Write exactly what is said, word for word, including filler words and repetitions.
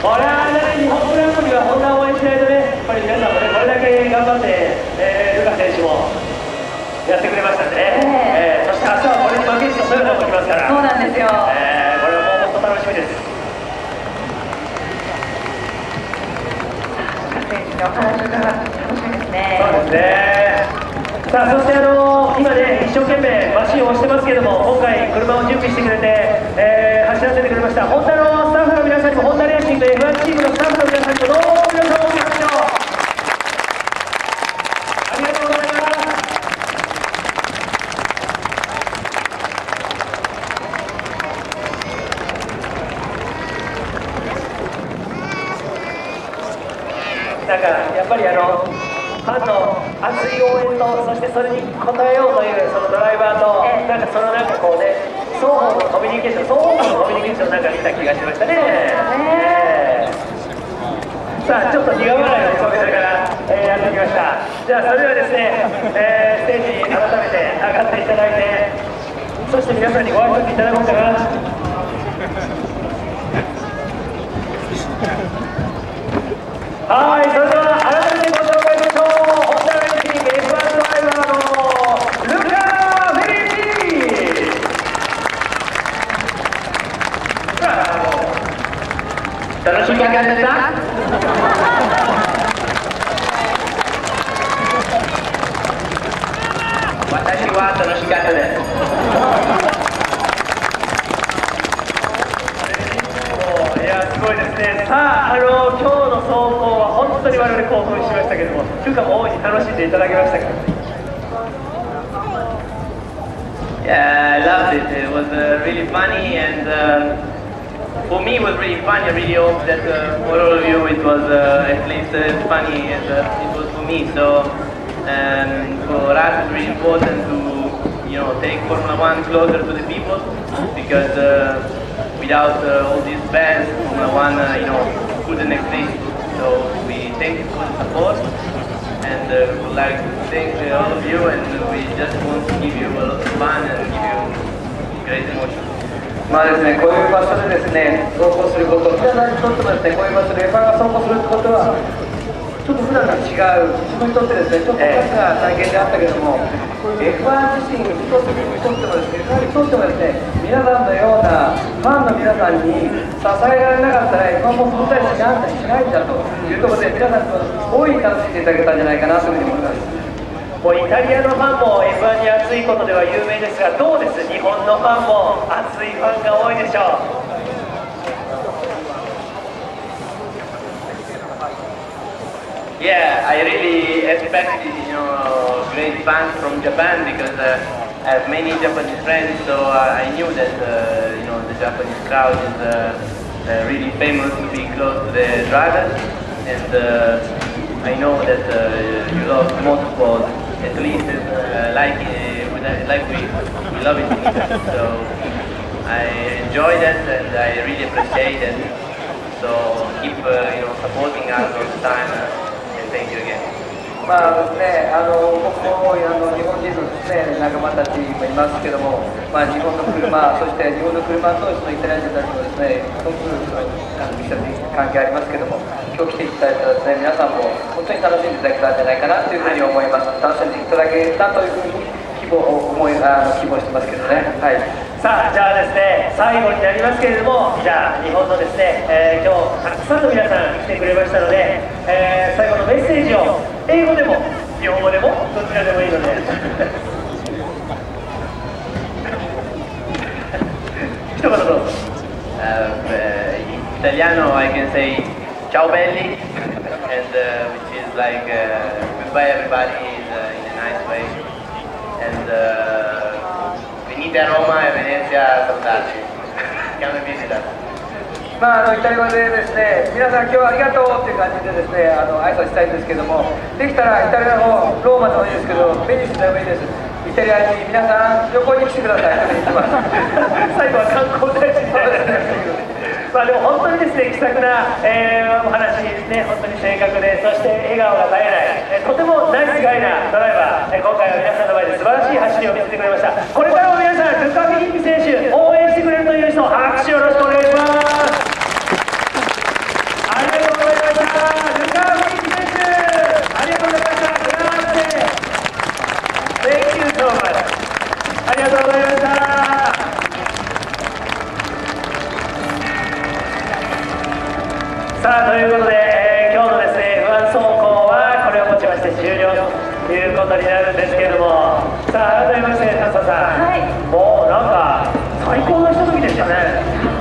これはね、日本グランプリはホンダを応援しないとね、やっぱり皆さんもね、これだけ頑張って、えー、ルカ選手もやってくれましたんでね、えー、そして明日はこれに負けじとトヨタも来ますから、 そうなんですよ、 えー、これはもう本当楽しみです。 選手の話が楽しみですね。 そうですね。さあ、そしてあの今ね、一生懸命マシンを押してますけども、今回車を準備してくれて、えー、走らせてくれましたホンダのスタッフの皆さんにも、ホンダレーシング エフワン チームのスタッフの皆さんにも、どうも皆さんお見事をありがとうございます。なんかやっぱりあのファンの熱い応援と、そしてそれに応えようというそのドライバーと、なんかそのなんかこうね、双方のコミュニケーション、双方のコミュニケーションなんか見た気がしましたね。えー、さあ、ちょっと苦笑いをそれから、えー、やってきました。じゃあそれではですね、えー、ステージに改めて上がっていただいて、そして皆さんにご挨拶いただこうかな。はい、それでは改めてご紹介しましょう。ホンダレーシング エフワン ドライバーのルカ・フェリチ。楽しい感じでした？私は楽しかったです。いや、すごいですね。さあ、あの今日の走行は本当に我々興奮しましたけども、ルカも大いに楽しんでいただけましたか ？Yeah, I loved it. It was uh, really funny, and uh, for me it was really funny. I really hope that uh, for all of you it was uh, at least as funny as uh, it was for me. So um, for us it's really important to, you know, take Formula One closer to the people, because uh, without uh, all these fans, Formula One, uh, you know, couldn't exist. So we thank you for the support, and uh, we would like to thank uh, all of you, and we just want to give you a lot of fun and give you great emotion. まあですね、こういう場所でですね、走行すること、皆さんにとってもですね、こういう場所でエフワンが走行することはちょっと普段と違う、自分にとってですね、ちょっとおかしな体験であったけども、エフワン 自身にとってもですね、エフワン にとってもですね、皆さんのようなファンの皆さんに支えられなかったらエフワン も存在しないしないんだというところで、皆さんと大いに楽しんでいただけたんじゃないかなというふうに思います。もうイタリアのファンも エフワン に熱いことでは有名ですが、どうです、日本のファンも熱いファンが多いでしょう。 Yeah, I really expected, you know, great fans from Japan, because uh, I have many Japanese friends, so uh, I knew that, uh, you know, the Japanese crowd is uh, uh, really famous to be close to the drivers, and uh, I know that uh, you love motorsport, at least uh, like, uh, like we, we love it in Italy. So I enjoy that, and I really appreciate it. So keep, uh, you know, supporting us all the time. Uh, Thank you again. まあですね、あの僕もあの日本人のですね、仲間たちもいますけども、まあ、日本の車、そして日本の車とそのイタリア人たちもですね、すごくあの密接に関係ありますけども、今日来ていただいたらですね、皆さんも本当に楽しんでいただけたんじゃないかなというふうに思います。楽しんでいただけたというふうに希望を思いあの希望してますけどね。はい。さあ、じゃあですね、最後になりますけれども、じゃあ日本のですね、えー、今日たくさんの皆さん来てくれましたので、えー、最後のメッセージを英語でも日本語でもどちらでもいいので一言どうぞ。 In Italiano I can say ciao belli, and uh, which is like uh, goodbye everybody is, uh, in a nice way, and uh, venite a Roma e Venezia a salutarci. Come visit us. まあ、あのイタリア語でですね、皆さん今日はありがとうっていう感じでですね、あの挨拶したいんですけども、できたらイタリアのローマでもいいですけど、ベニスでもいいです。イタリアに皆さん旅行に来てくださいと言ってます。最後は観光大使みたいなまあでも本当にですね、気さくな、えー、お話ですね、本当に正確で、そして笑顔が絶えない、えー、とてもナイスガイなドライバー、えー、今回は皆さんの前で素晴らしい走りを見せてくれました。これからも皆さん、ルカ・フィリッピ選手応援してくれるという人、拍手よろしくお願いします。 さあということで、えー、今日のですね エフワン 走行はこれをもちまして終了ということになるんですけれども、さあ改めまして達田さん、 はい、 もうなんか最高のひとときでしたね。